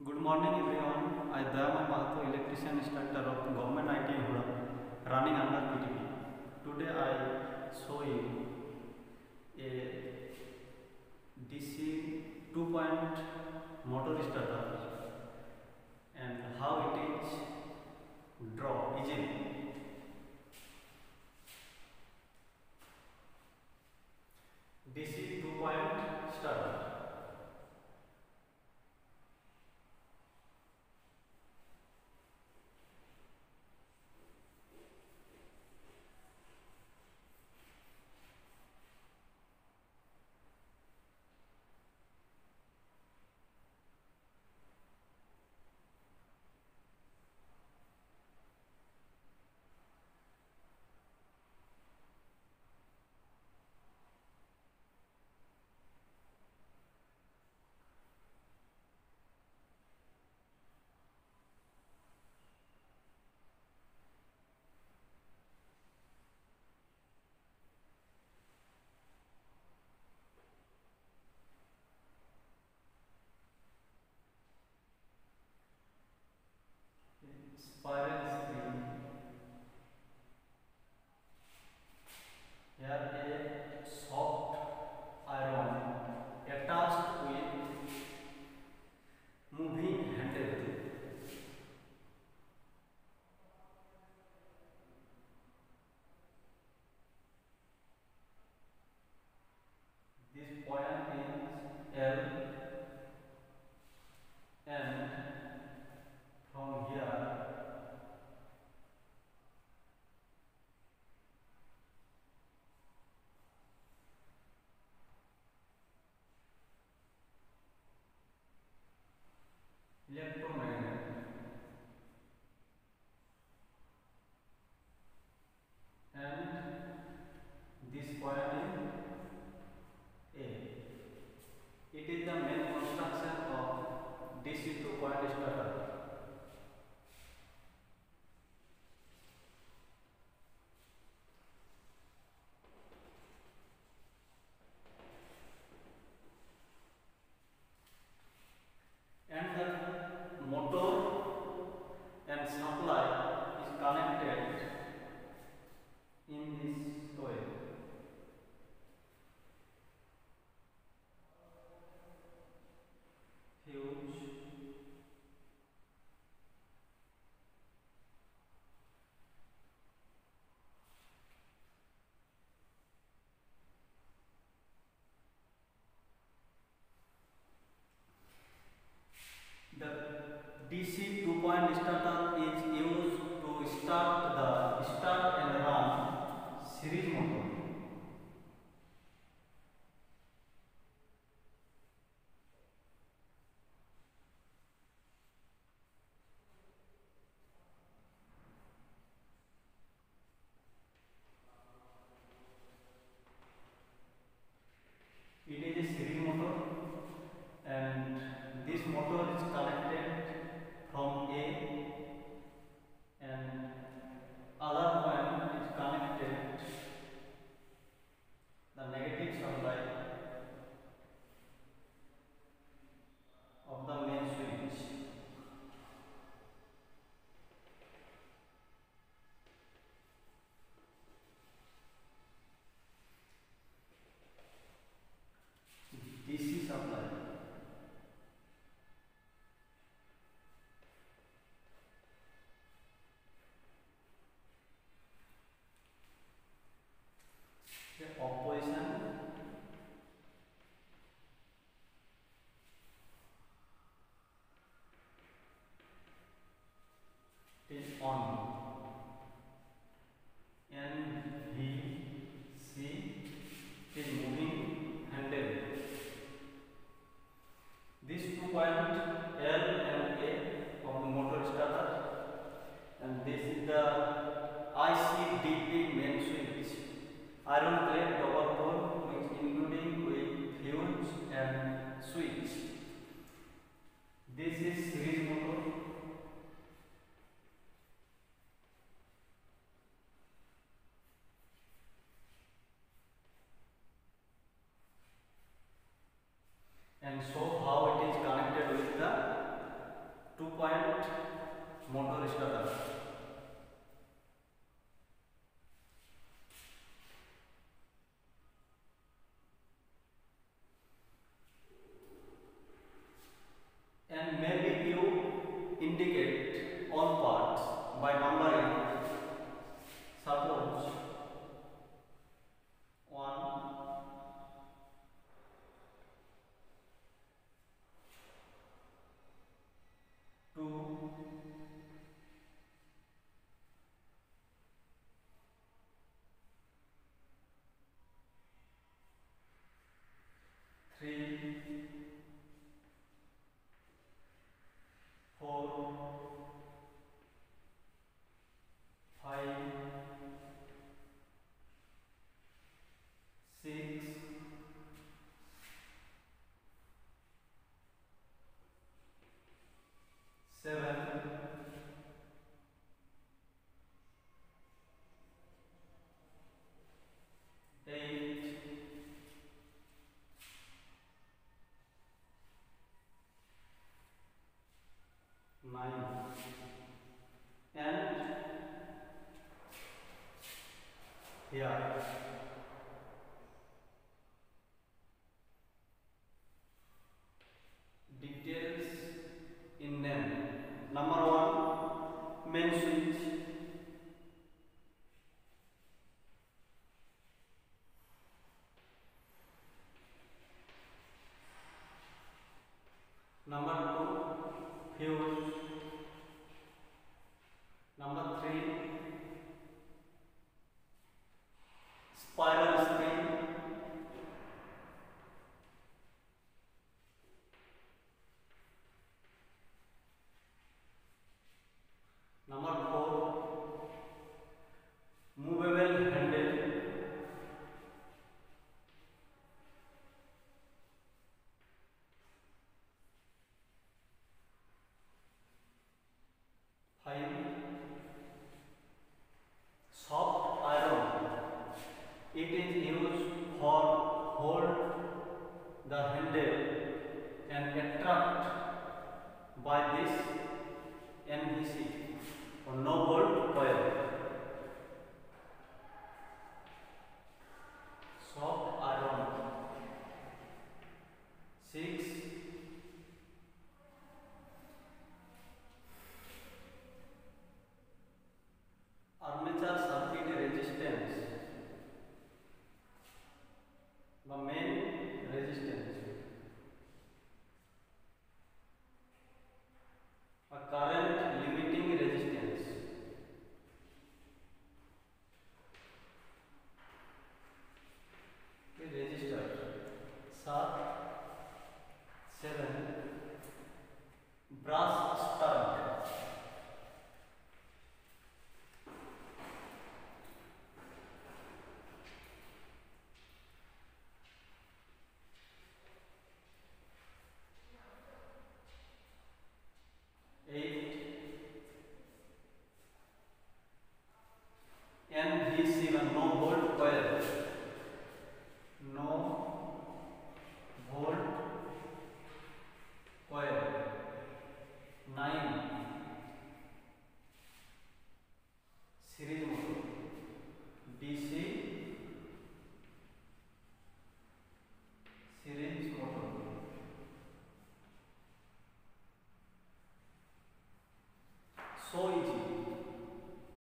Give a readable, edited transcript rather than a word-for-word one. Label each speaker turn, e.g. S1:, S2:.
S1: Good morning everyone. I Dayamay Mahato, electrician instructor of Government IT Hura, running under PTP. Today I show you a DC 2-point motor starter and how it is draw easily. DC 2-point starter. Spiral spring. Here a soft iron attached with moving handle. This point is L and from here electromagnet and this point is A. It is the main construction of DC 2-point starter. And the motor and supply is connected in this way. Fuse the DC 2-point starter is used to start and run series motor. It is a series motor and this motor is connected from A and other point is connected the negative supply of the main switch. DC supply. The opposition is on. N V C is moving handle. This 2-point L and A of the motor starter, and this is the ICDP main switch, iron plate double pole which including with fuse and switch. This is series motor. And show how it is connected with the 7, 8, 9, and here details in name. Number 1, main switch. Number 2, fuse. Number 3, spiral spring. Number 4, movable handle. Five, soft iron. It is used for hold the handle and attract by this NVC or no